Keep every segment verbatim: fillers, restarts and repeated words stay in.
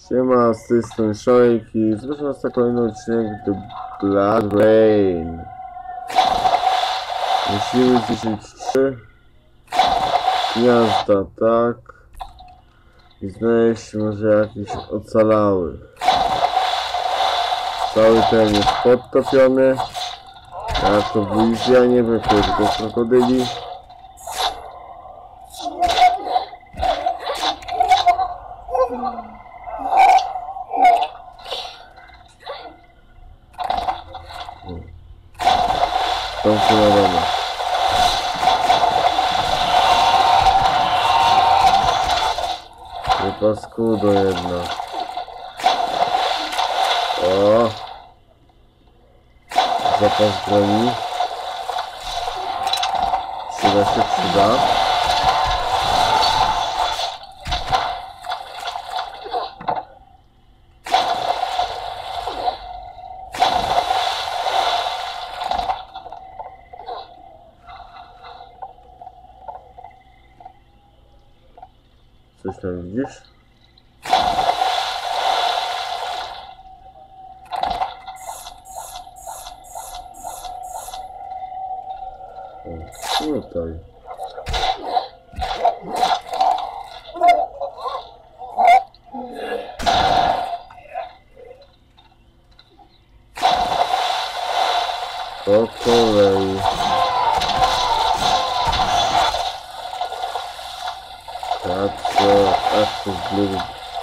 Siema, z tej strony Szojek i zapraszam was na kolejny odcinek The Blood Rain. Musimy zniszczyć trzy gniazda, tak? I znaleźć może jakiś ocalały. Cały ten jest podtopiony. Jako wizja, nie wiem, tylko krokodyli. Tam się nadamy. Nie paskudo jedna. O! Zapas broni. Przyda się, przyda. Coś tam widzisz? O, tutaj. Po kolei. Tak, co? Ach, to zbyt.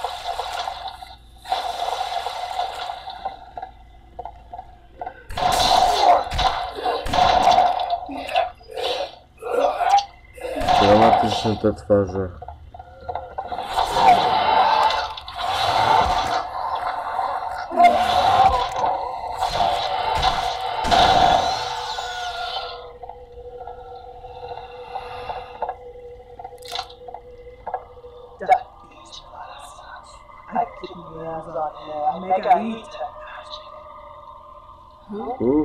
Dramatyczne te twarze. Who?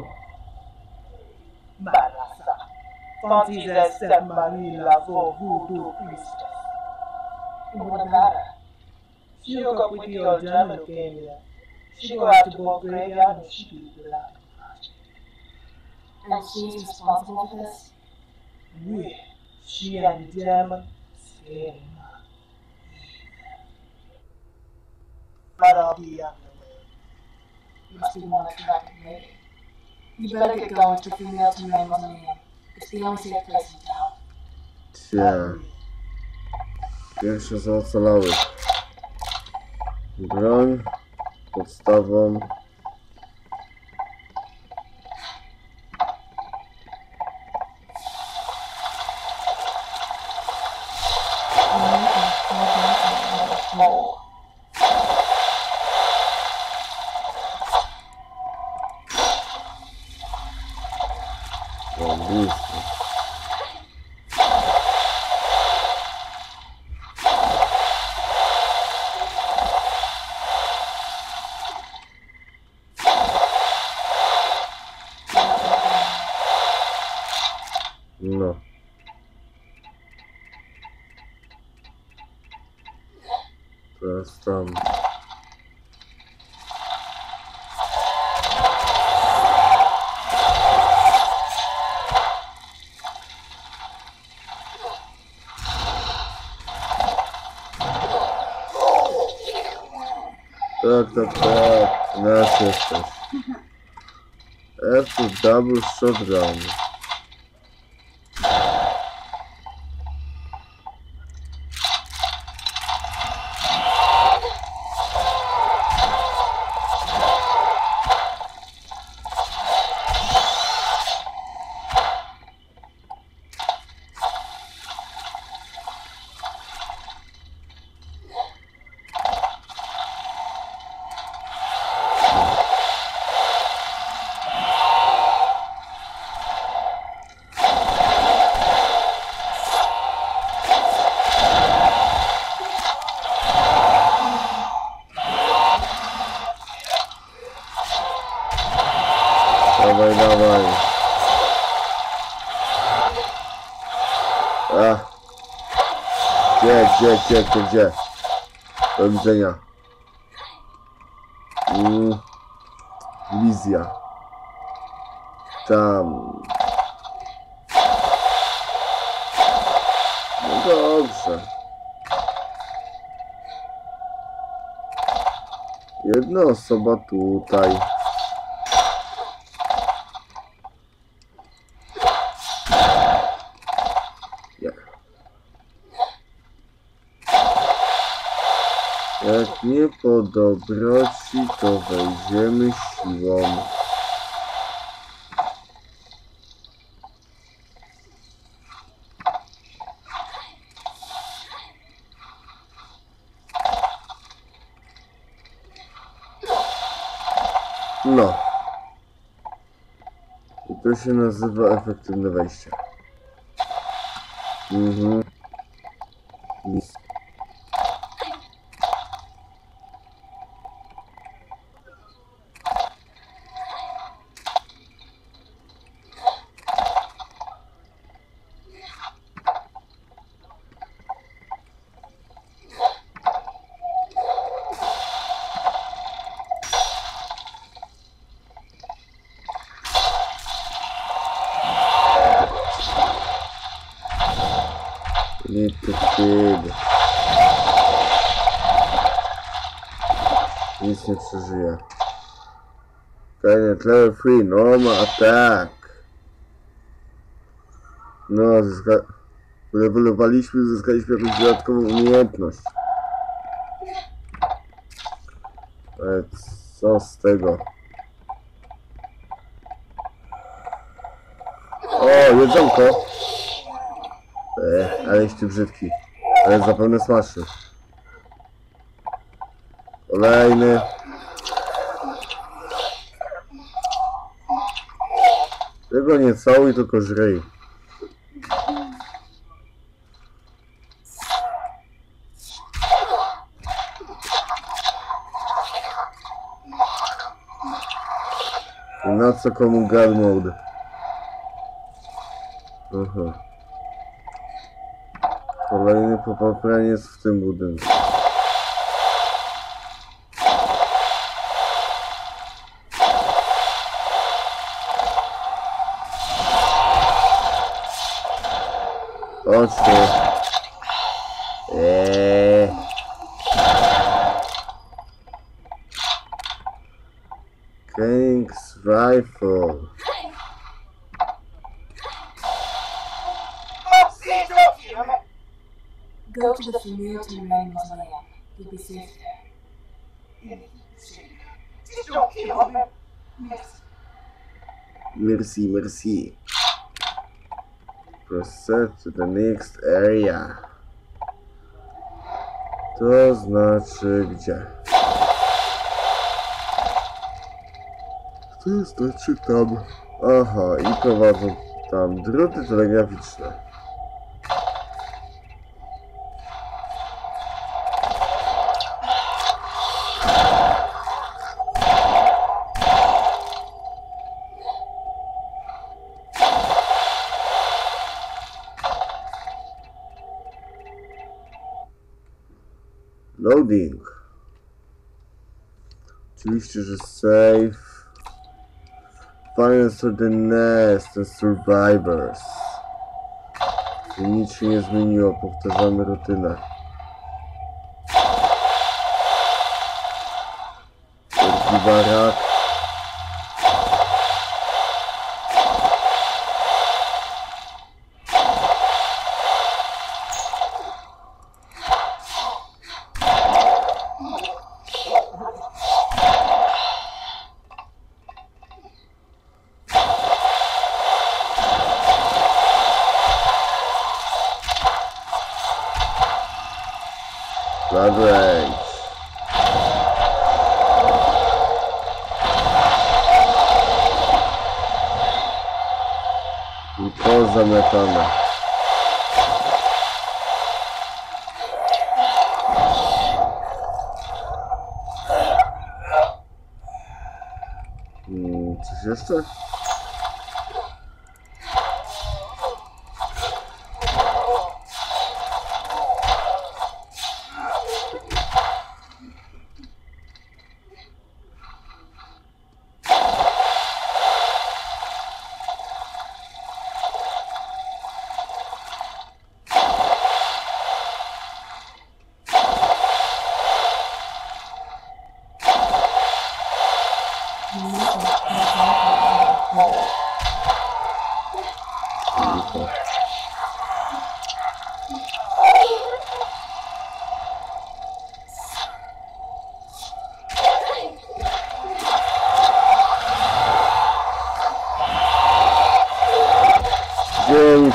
Balasa. Fancies as step Manila for voodoo priestess. Umanara. She hook up with the old German came here. She go out to both graveyard and she do the land. And she's responsible for this? We, she and the German, same. But I'll be on the way. You must be one attractive lady. You better get going to female to name on the name. It's the only safe place in town. Cia. Pierwsze są ocalały. Broń podstawą. O, blisko. No. Teraz tam. Tak, tak, tak. Nasz jesteś. F to double shotgun. Dawaj, dawaj. A. Gdzie, gdzie, gdzie, gdzie, gdzie? Do widzenia. Mm. Wizja. Tam. No dobrze. Jedna osoba tutaj. Jak nie po dobroci, to wejdziemy siłą. No. I to się nazywa efektywne wejście. Mhm. Nic. Nie to wtedy. Nic nie przeżyje. Kajnet level trzy, normal attack. No, zyska... Levelowaliśmy, zyskaliśmy jakąś dodatkową umiejętność. Ale co z tego? O, jedzonko! E, ale jeszcze brzydki. Ale zapewne smaczny. Kolejny. Tego nie całuj, tylko żryj. I na co komu god mode? Aha. Kolejny popapraniec w tym budynku. Chodź tu. Eee. King's Rifle. Go to the familiar to remain mausoleum. You'll be safe there. Just don't kill him. Merci, merci. Proceed to the next area. To znaczy gdzie? To znaczy tam. Aha, i prowadzą tam druty telegraficzne. Loading. Oczywiście, że save. Finance for the nest and survivors. I nic się nie zmieniło, powtarzamy rutynę. Wielki barak. Blood Rage. I pozamiatane. Hmm, coś jeszcze?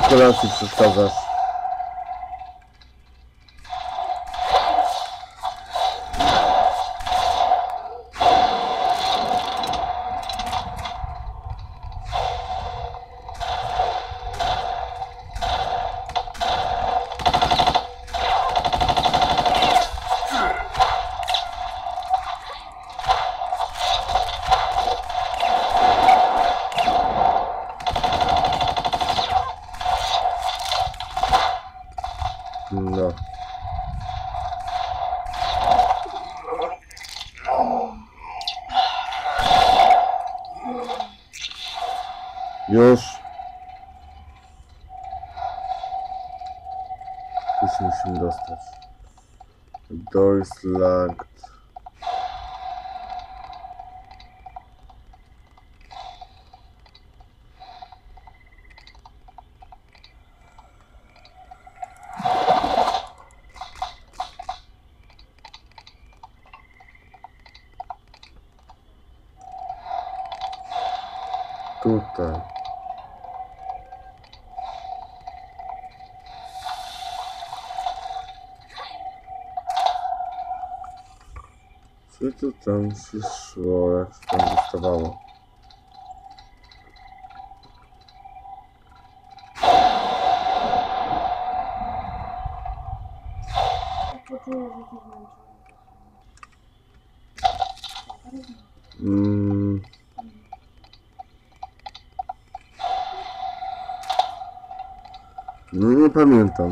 kolacji przeszkadzasz. No. Już. Tu się musimy dostać. The door is locked. Tutaj. Co to tam się szło, jak się tam dostawało? Mm. No nie pamiętam.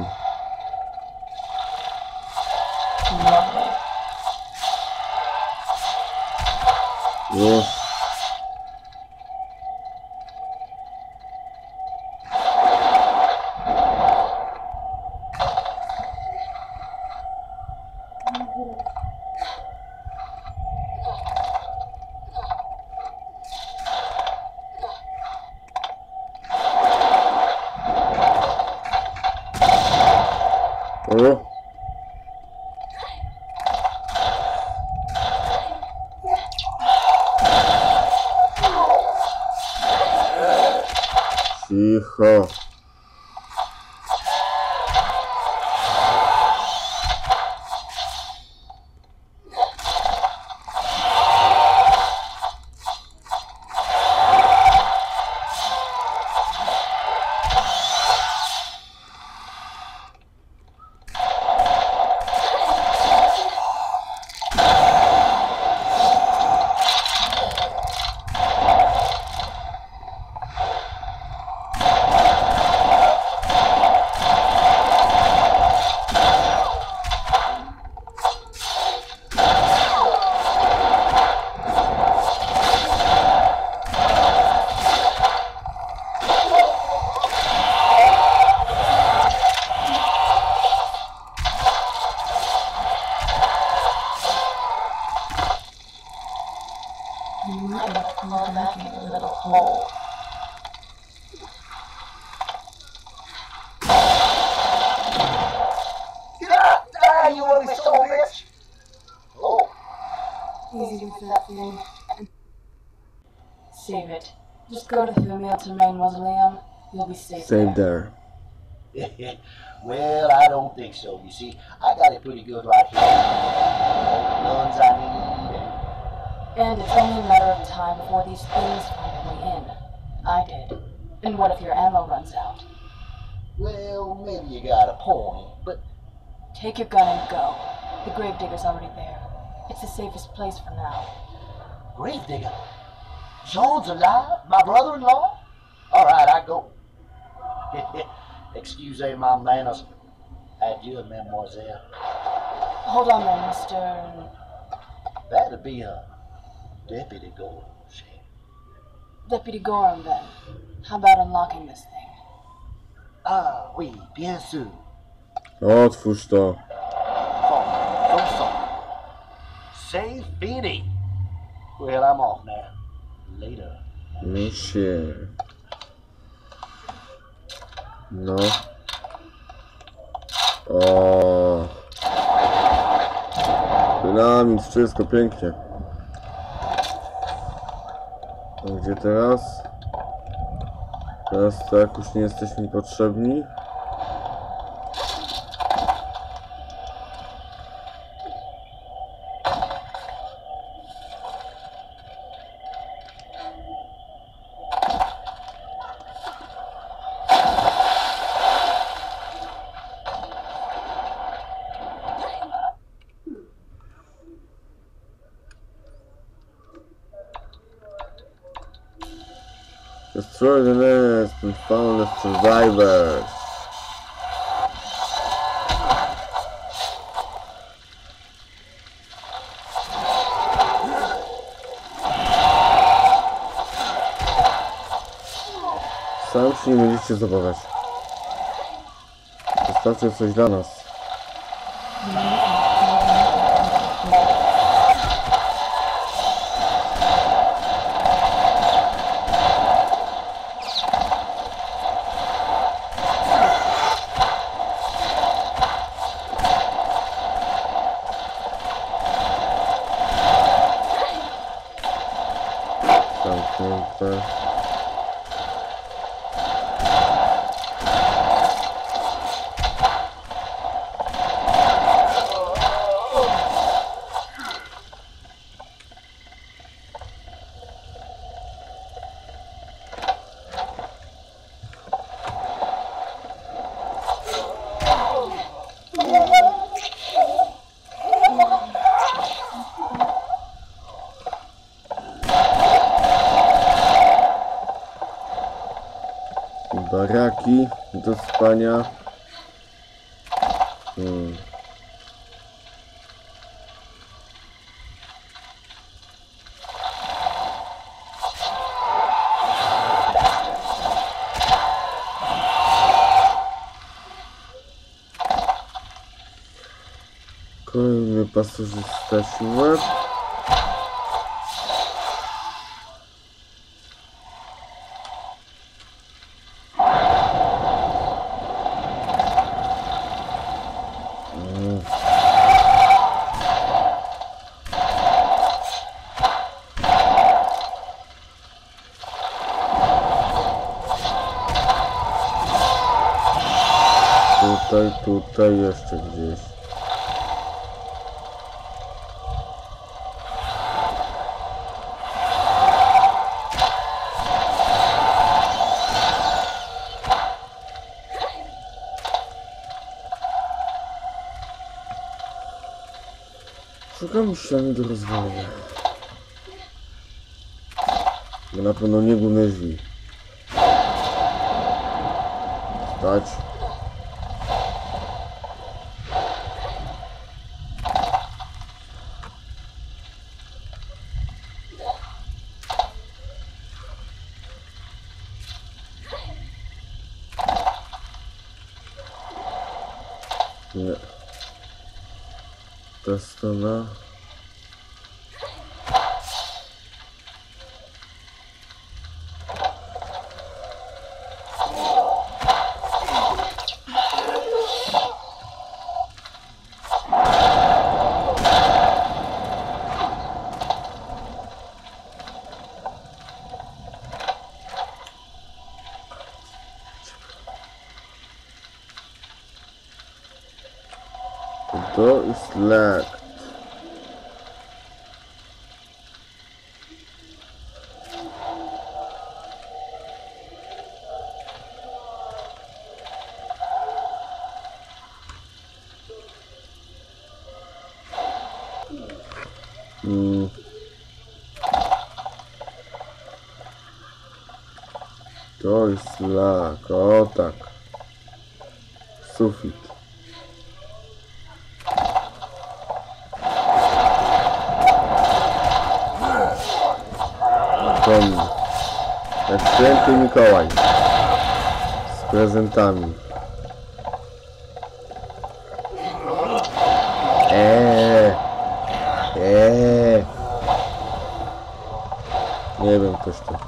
Już. O. Cicho. hole. Ah, ah, you ugly son of a bitch! Oh. Easy with that thing. Save it. Just go to the Female Terrain Mausoleum. You'll be safe Save there. there. Well, I don't think so. You see, I got it pretty good right here. All the guns I need. And it's only a matter of time before these things find their way in. I did. And what if your ammo runs out? Well, maybe you got a point, but Take your gun and go. The gravedigger's already there. It's the safest place for now. Gravedigger? Jean's alive? My brother-in-law? All right, I go. Excusez my manners. Adieu, mademoiselle. Hold on there, Mister That'd be a deputy Gorham. Deputy Gorham, then. How about unlocking this thing? Ah, oui, bien sûr. Otwórz to. Phone, phone, phone. C'est fini. Well, I'm off now. Later. No się. No. O. Dynamit, wszystko pięknie. A gdzie teraz? Teraz tak już nie jesteśmy potrzebni. Destroy the nest and found the survivors. Sam się nie będziecie zabawiać. Zostawcie coś dla nas. Zamknięte. Baraki do spania. Hmm. Kolejny pasożysta siłek. Tutaj, tutaj, jeszcze gdzieś. Szukam ściany do rozwalenia. Bo na pewno nie główne drzwi. Stać. Nie. Ta strona. To jest lek. Hmm. To jest lak, o tak. Sufit. Pomnik. Jak święty Mikołaj. Z prezentami. Eee. Eee. Nie wiem, ktoś tu.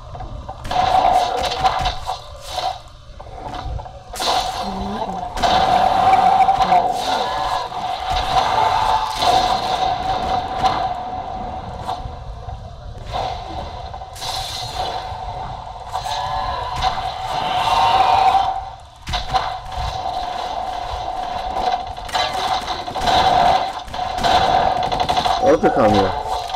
ty chamie?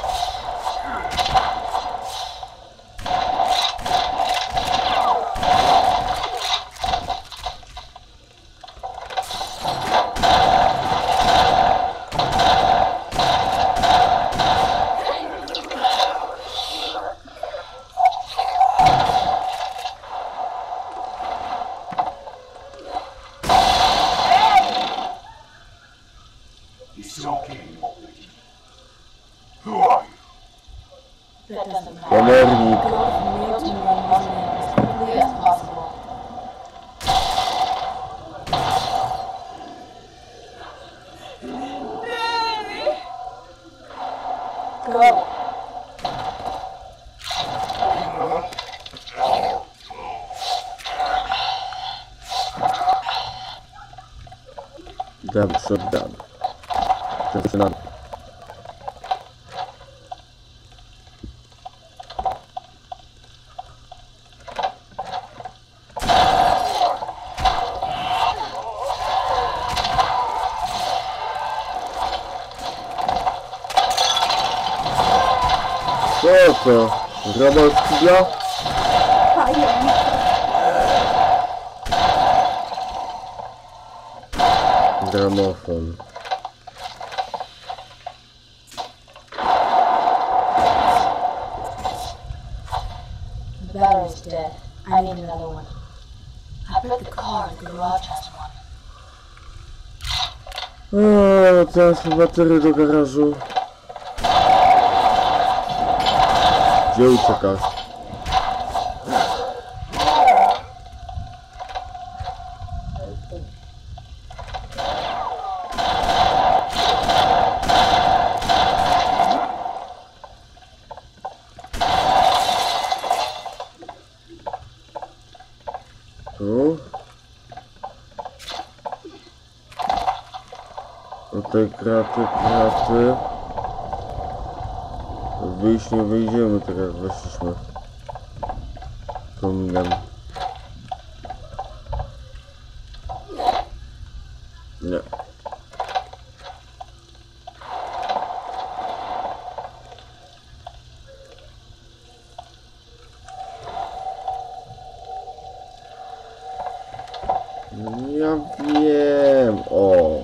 That doesn't matter. Komornik. Go from male to male mausoleum as quickly as possible. Go. Dam shotgun. Zaczynamy. Co to? Robot z kibla? Gramofon. The battery's dead. I need another one. I put the car in the garage has one. O, teraz batery do garażu. Gdzie uciekasz? Tu? O te kraty, kraty. Wyjść nie wyjdziemy tak jak weszliśmy. Kominem. Nie. Ja wiem. O.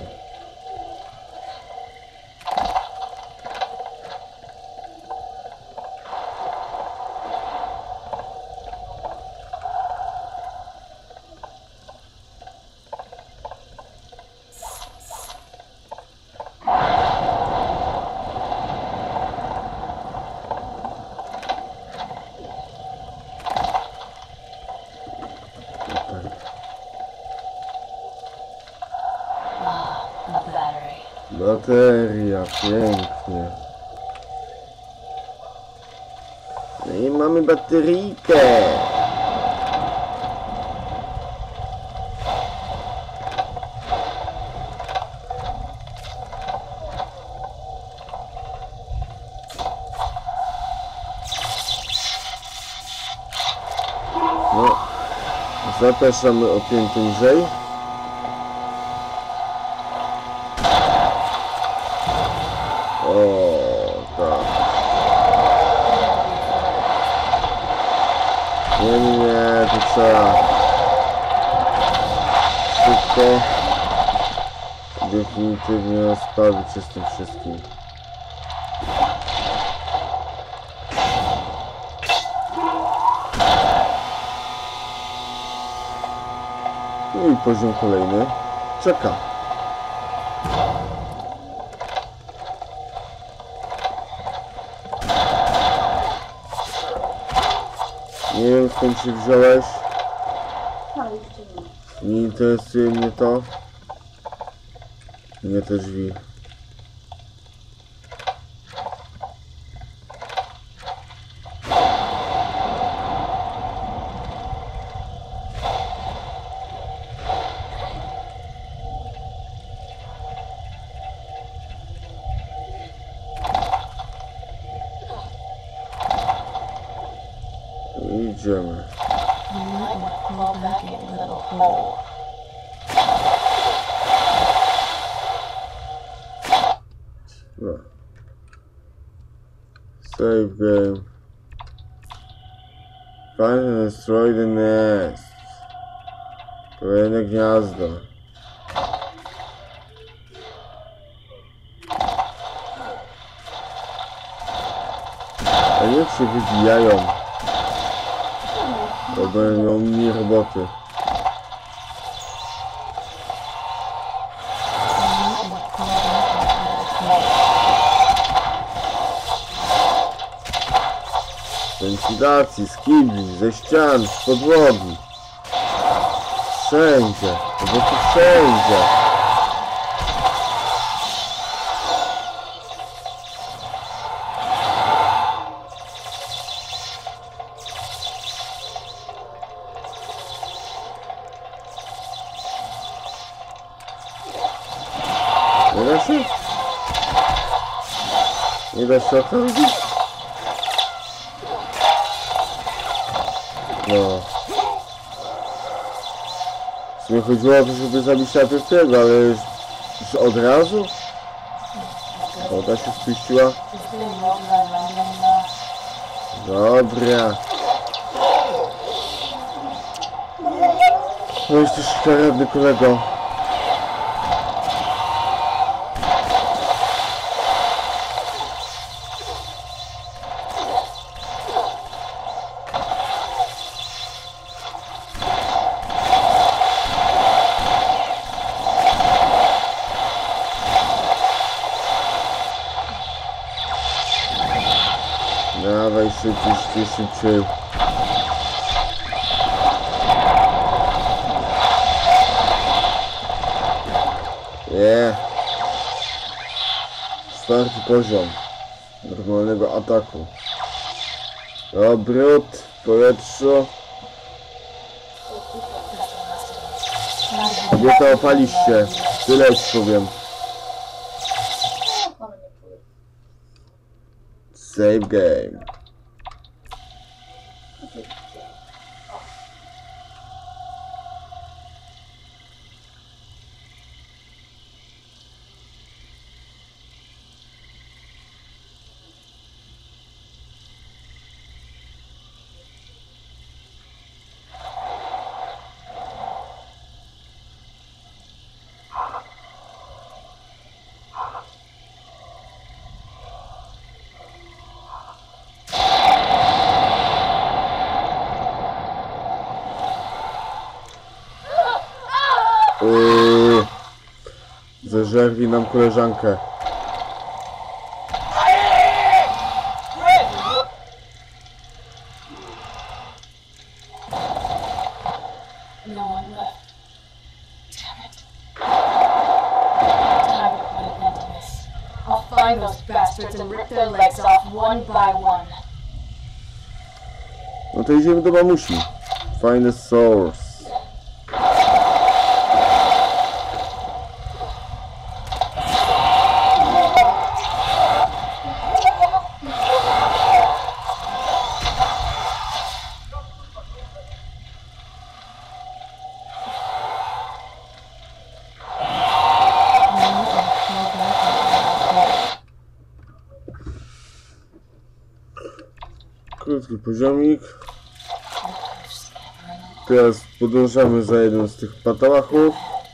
Bateria, pięknie. No i mamy bateryjkę. No, zapraszamy o pięć niżej. O, tak. Nie, nie, nie, to trzeba szybko, definitywnie rozprawić się z tym wszystkim. No i poziom kolejny czeka. Nie wiem, skąd się wziąłeś. Nie interesuje mnie to. Nie te drzwi. Idziemy. You might want to crawl back in a little hole. No. Save game. Find and destroy the nest. Kolejne gniazdo. A niech się wybijają. Bo będą miał mniej roboty. Z wentylacji, z kibli, ze ścian, z podłogi. Wszędzie, po prostu wszędzie. Nie da się? Nie da się ochronić? No. W sumie chodziło o to, żeby zabić najpierw tego, ale już, już od razu? Woda się spuściła. Dobra. No jesteś szkaradny kolego. Dawaj szybciej, szybciej, szybciej. Yeah. Czwarty poziom normalnego ataku. Obrót w powietrzu. Kobieta, opalisz się. Tyle ci powiem. Save game. Yy, zeżerli nam koleżankę. No one left. Damn it. Time to put an end to this. I'll find those bastards and rip their legs off one by one. No to idziemy do mamusi. Find the source. Krótki poziomik. Teraz podążamy za jednym z tych patałachów.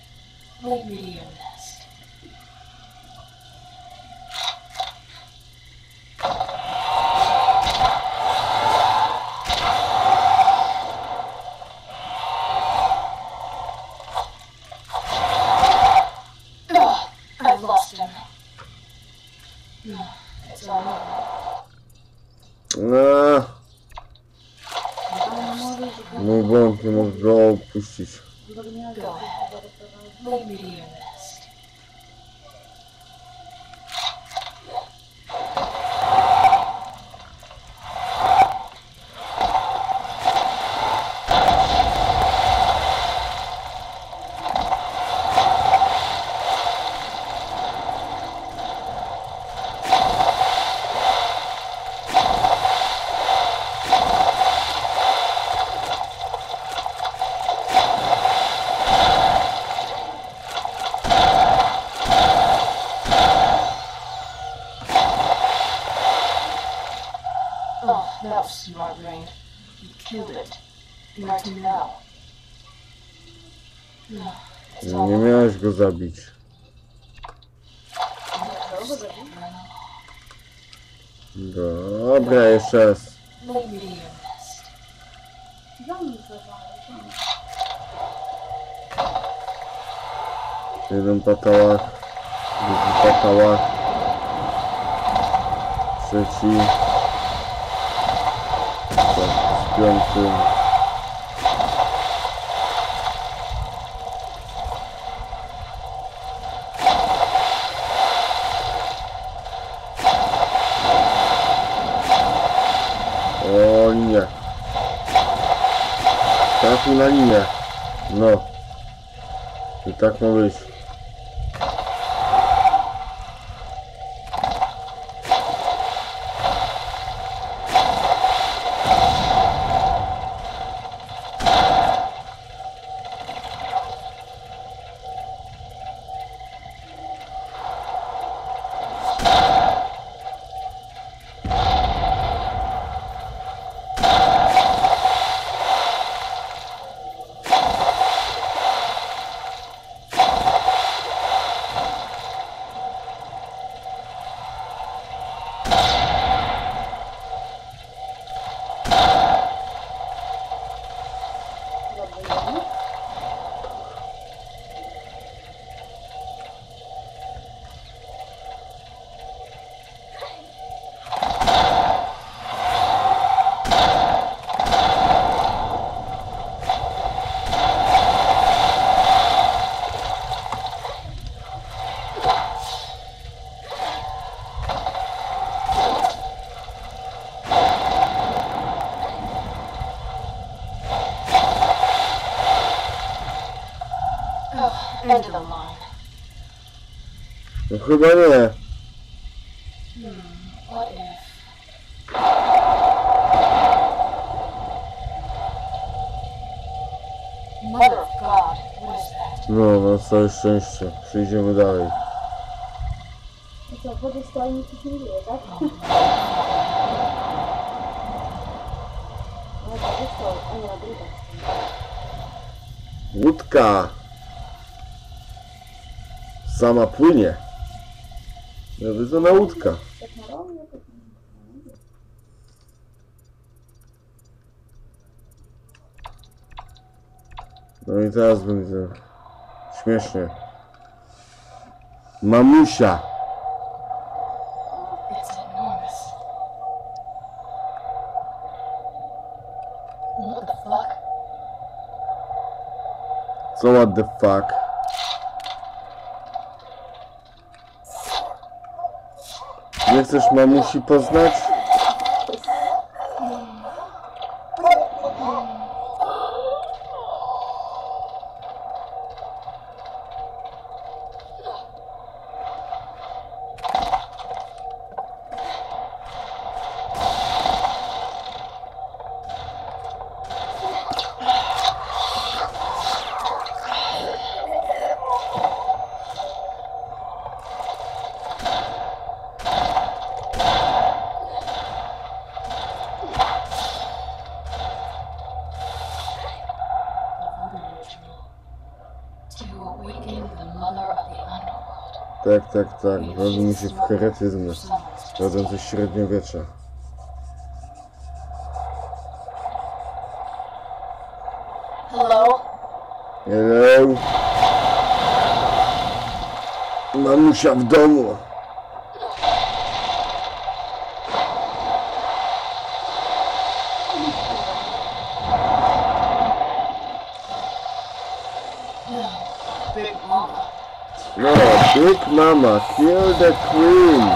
I've lost him. No, it's all over. No. Mój błąd, nie mogę go opuścić. Go ahead. Lead me to your nest. That was smart, Rain. You killed it. Where to now? No, it's all Nie miałeś go zabić. Dobra, jeszcze raz. Maybe to your nest. Jeden patałach, drugi patałach, trzeci, tak, z piątym. O nie. Trafił na linię. No. I tak ma być. End of the line. No chyba nie. Hmm, what if? Mother of God, what is that? No, na całe szczęście. Przejdziemy dalej. I co, wody stoi, nic się nie dzieje, tak? No to wody stoi, a nie na drugą. Łódka. Sama płynie. Nawiedzona łódka. Tak na rowie, tak No i teraz będzie śmiesznie. Mamusia. It's enormous. What the fuck? Co what the fuck? Nie chcesz mamusi poznać? To awaken the mother of the underworld. Tak, tak, tak. Rodzi mi się w heretyzmie. Rodzą ze średniowiecza. Hello? Hello? Mamusia w domu. Big Mama. No, Big Mama, kill the queen.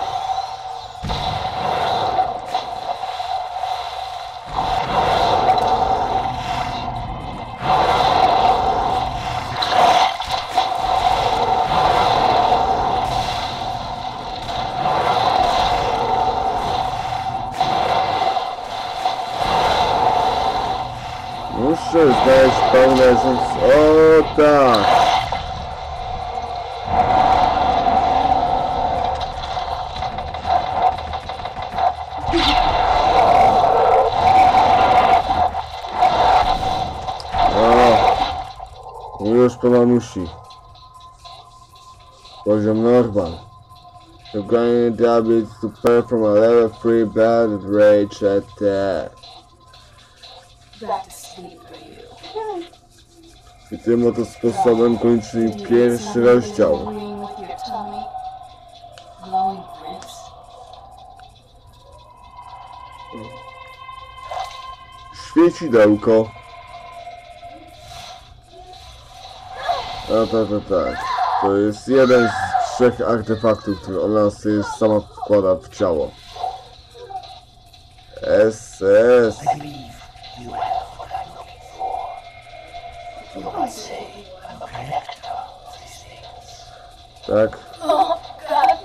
Muszę znaleźć pełne rzęs... O tak! już po mamusi. Poziom normal. You're going to be to perform a level three blood rage attack. Back to sleep for you. I tym oto sposobem kończyli pierwszy rozdział. Agreeing with your tummy. Glowing ribs. Świecidełko. A to, to tak. To jest jeden z trzech artefaktów, które ona sobie sama wkłada w ciało. S S. I believe you have what I'm looking for. You might say I'm a collector of these things. Tak. Oh, God.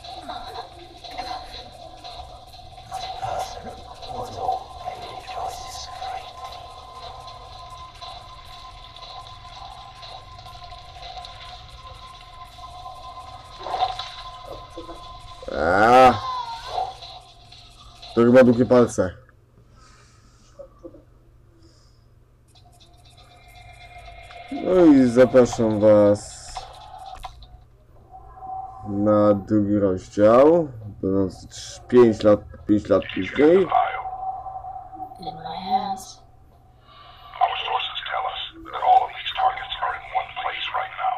Not a person, although I made choices greatly. A. To chyba długie palce. No i zapraszam was na drugi rozdział, będący pięć lat, pięć lat później. In my hands. Our sources tell us that all of these targets are in one place right now.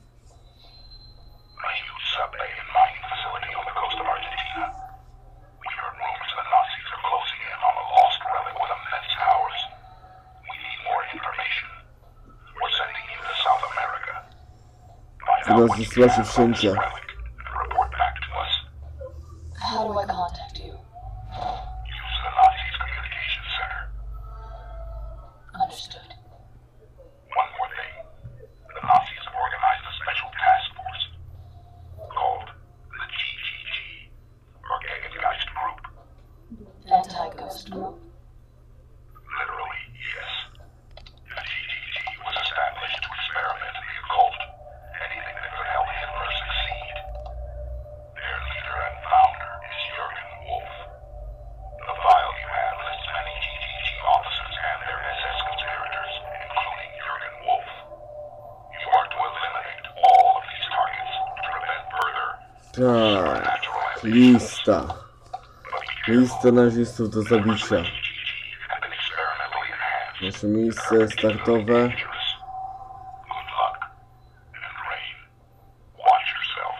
A huge subbay and mining facility on the coast of Argentina. We heard rumors that Nazis are closing in on a lost relic with immense powers. We need more information. We're sending you to South America. Find out what you can about this relic and report back to us. How do I contact you? Use the Nazis' communications center. Understood. One more thing. The Nazis have organized a special task force called the G G G, or Gegengeist Group. Anti-ghost group. Literally, yes. The G G G was established to experiment in the occult. Anything that could help Hitler succeed. Their leader and founder is Jurgen Wolf. The file you have lists many G G G officers and their S S conspirators, including Jurgen Wolf. You are to eliminate all of these targets to prevent further Tak. supernatural ambitions. Lista. But be careful. Lista nazistów do zabicia. G G G have been experimentally enhanced. Nasze miejsce startowe. Dangerous. Good luck. And rain. Watch yourself.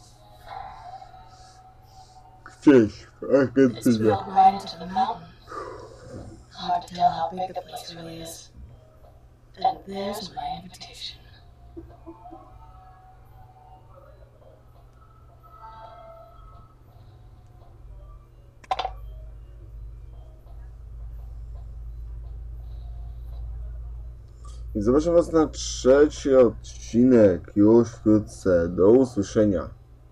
Gdzieś w It's Argentynie. drilled right into the mountain. Hard to tell how big the place really is. And there's my invitation. I zapraszam was na trzeci odcinek już wkrótce. Do usłyszenia.